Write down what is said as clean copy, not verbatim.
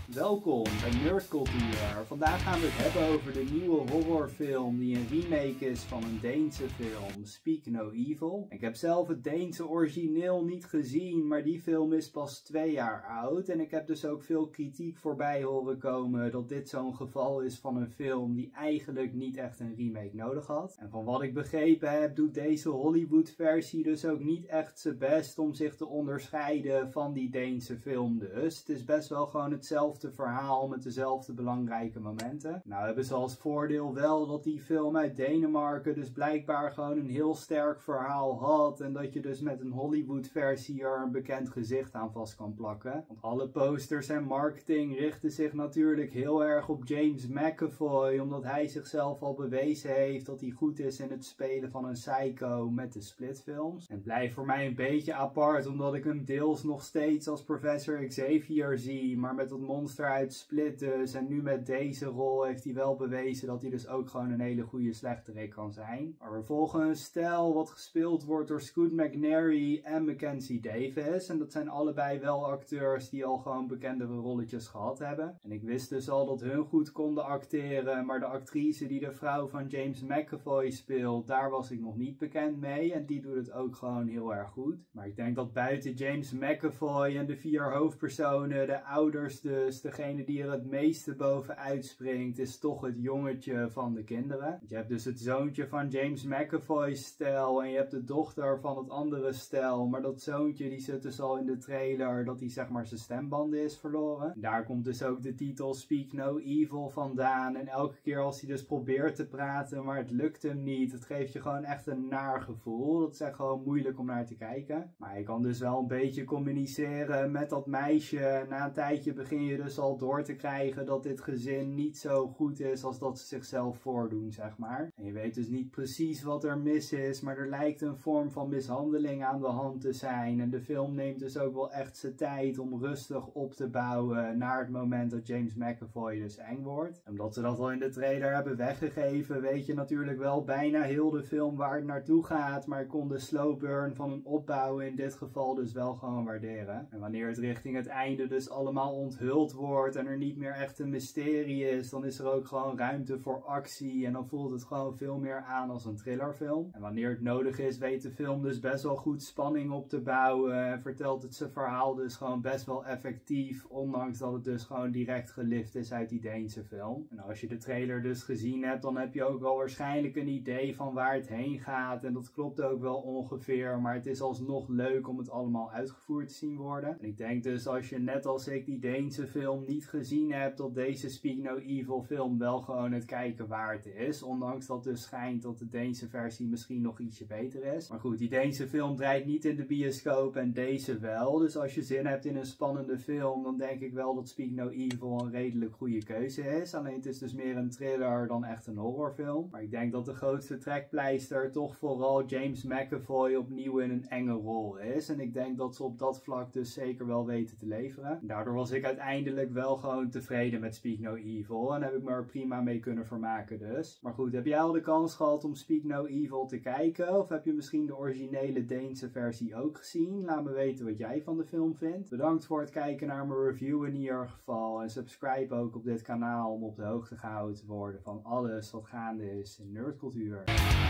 Welkom bij Nerdcultuur. Vandaag gaan we het hebben over de nieuwe horrorfilm die een remake is van een Deense film, Speak No Evil. Ik heb zelf het Deense origineel niet gezien, maar die film is pas 2 jaar oud. En ik heb dus ook veel kritiek voorbij horen komen dat dit zo'n geval is van een film die eigenlijk niet echt een remake nodig had. En van wat ik begrepen heb, doet deze Hollywood versie dus ook niet echt zijn best om zich te onderscheiden van die Deense film dus. Het is best wel gewoon hetzelfde verhaal met dezelfde belangrijke momenten. Nou hebben ze als voordeel wel dat die film uit Denemarken dus blijkbaar gewoon een heel sterk verhaal had en dat je dus met een Hollywood versie er een bekend gezicht aan vast kan plakken. Want alle posters en marketing richten zich natuurlijk heel erg op James McAvoy, omdat hij zichzelf al bewezen heeft dat hij goed is in het spelen van een psycho met de Split films. En het blijft voor mij een beetje apart omdat ik hem deels nog steeds als Professor Xavier zie, maar met dat monster uit Split dus. En nu met deze rol heeft hij wel bewezen dat hij dus ook gewoon een hele goede slechterik kan zijn. Maar we volgen een stijl wat gespeeld wordt door Scoot McNairy en Mackenzie Davis. En dat zijn allebei wel acteurs die al gewoon bekendere rolletjes gehad hebben. En ik wist dus al dat hun goed konden acteren, maar de actrice die de vrouw van James McAvoy speelt, daar was ik nog niet bekend mee. En die doet het ook gewoon heel erg goed. Maar ik denk dat buiten James McAvoy en de 4 hoofdpersonen, de ouders dus, degene die er het meeste bovenuit springt, is toch het jongetje van de kinderen. Je hebt dus het zoontje van James McAvoy's stel en je hebt de dochter van het andere stel. Maar dat zoontje die zit dus al in de trailer dat hij zeg maar zijn stembanden is verloren. En daar komt dus ook de titel Speak No Evil vandaan. En elke keer als hij dus probeert te praten, maar het lukt hem niet. Het geeft je gewoon echt een naar gevoel. Dat is echt gewoon moeilijk om naar te kijken. Maar je kan dus wel een beetje communiceren met dat meisje. Na een tijdje begin je dus al door te krijgen dat dit gezin niet zo goed is als dat ze zichzelf voordoen, zeg maar. En je weet dus niet precies wat er mis is, maar er lijkt een vorm van mishandeling aan de hand te zijn. En de film neemt dus ook wel echt zijn tijd om rustig op te bouwen naar het moment dat James McAvoy dus eng wordt. En omdat ze dat al in de trailer hebben weggegeven, weet je natuurlijk wel bijna heel de film waar het naartoe gaat, maar ik kon de slow burn van een opbouw in dit geval dus wel gewoon waarderen. En wanneer het richting het einde dus allemaal onthuld wordt en er niet meer echt een mysterie is, dan is er ook gewoon ruimte voor actie en dan voelt het gewoon veel meer aan als een thrillerfilm. En wanneer het nodig is, weet de film dus best wel goed spanning op te bouwen en vertelt het zijn verhaal dus gewoon best wel effectief, ondanks dat het dus gewoon direct gelift is uit die Deense film. En als je de trailer dus gezien hebt, dan heb je ook wel waarschijnlijk een idee van waar het heen gaat en dat klopt ook wel ongeveer, maar het is alsnog leuk om het allemaal uitgevoerd te zien worden. En ik denk dus als je net als ik die Deense film niet gezien hebt, dat deze Speak No Evil film wel gewoon het kijken waard is. Ondanks dat dus schijnt dat de Deense versie misschien nog ietsje beter is. Maar goed, die Deense film draait niet in de bioscoop en deze wel. Dus als je zin hebt in een spannende film, dan denk ik wel dat Speak No Evil een redelijk goede keuze is. Alleen het is dus meer een thriller dan echt een horrorfilm. Maar ik denk dat de grootste trekpleister toch vooral James McAvoy opnieuw in een enge rol is. En ik denk dat ze op dat vlak dus zeker wel weten te leveren. Daardoor was ik uiteindelijk wel gewoon tevreden met Speak No Evil en heb ik me er prima mee kunnen vermaken dus. Maar goed, heb jij al de kans gehad om Speak No Evil te kijken? Of heb je misschien de originele Deense versie ook gezien? Laat me weten wat jij van de film vindt. Bedankt voor het kijken naar mijn review in ieder geval. En subscribe ook op dit kanaal om op de hoogte gehouden te worden van alles wat gaande is in nerdcultuur.